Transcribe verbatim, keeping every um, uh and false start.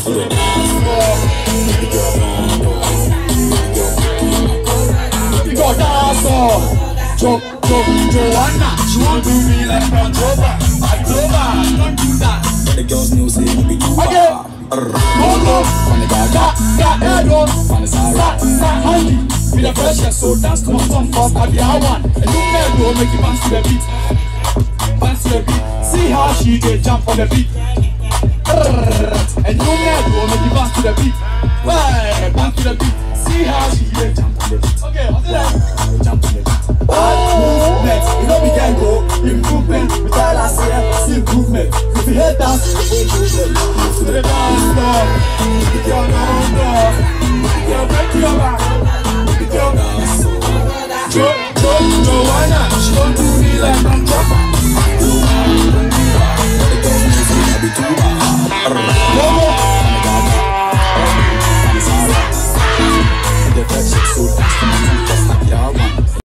to the dance floor. Baby girl, don't go. Baby girl, dance off. Jo, Jo, Joanna, she won't do me like Range Rover. October, don't do that. The girls know say we too far. No, no, on the bar, got, got, head on. On the side, side, side, handy. Be the freshest, so dance to my song first. I be a one. And you never make it bounce to the beat. Bounce to the beat. See how she dey jump on the beat. And you never make it bounce to the beat. Hey, bounce to the beat. See how she dey jump on the beat. Okay, what's that? Jump on the beat. Bad movement, you know we can go. Improvement, we tell us here, improvement. If you hate us, improvement. Move to the dance floor. If you're no, no. If you're back to your back. If you're dance. Jo, Jo, Joanna, she don't do me like that.